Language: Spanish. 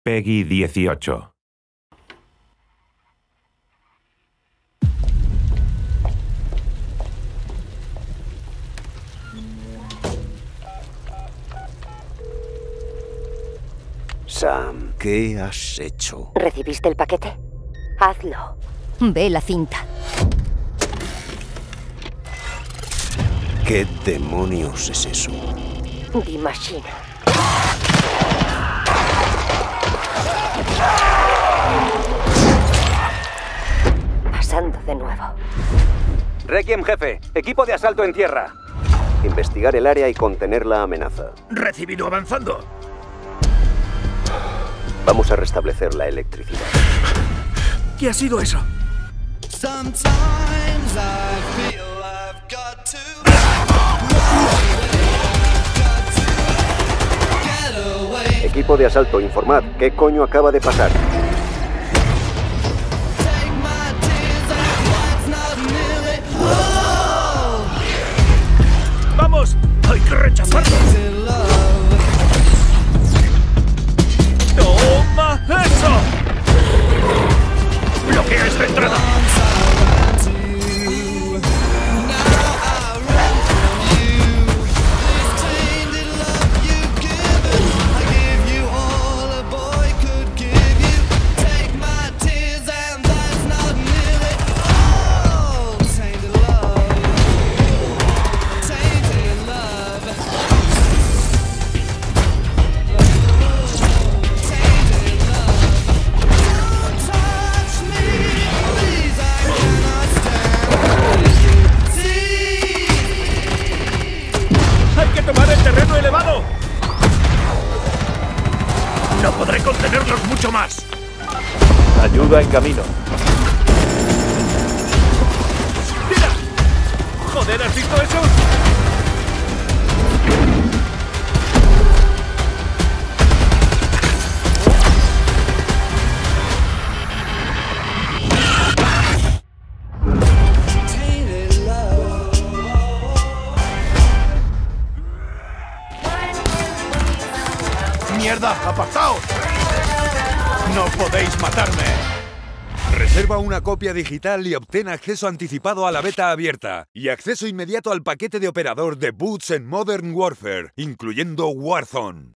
Peggy 18. Sam, ¿qué has hecho? ¿Recibiste el paquete? Hazlo. Ve la cinta. ¿Qué demonios es eso? The Machine. Pasando de nuevo. Requiem, jefe. Equipo de asalto en tierra. Investigar el área y contener la amenaza. Recibido, avanzando. Vamos a restablecer la electricidad. ¿Qué ha sido eso? Equipo de asalto, informad. ¿Qué coño acaba de pasar? ¡Vamos! ¡Hay que rechazarlo! ¡Toma eso! ¡Bloquea esta entrada! ¡Hay que tomar el terreno elevado! No podré contenerlos mucho más. Ayuda en camino. ¡Mira! ¡Joder, ¿has visto eso? ¡Mierda! ¡Apartaos! ¡No podéis matarme! Reserva una copia digital y obtén acceso anticipado a la beta abierta y acceso inmediato al paquete de operador de Boots en Modern Warfare, incluyendo Warzone.